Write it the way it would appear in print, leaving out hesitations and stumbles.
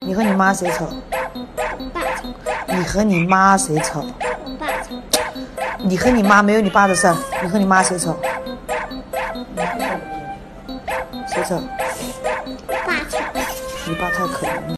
你和你妈谁丑？ 爸丑。 你和你妈谁丑？ 爸丑。 你和你妈没有你爸的事儿，你和你妈谁丑？谁丑？ 爸丑。 你爸太可怜了。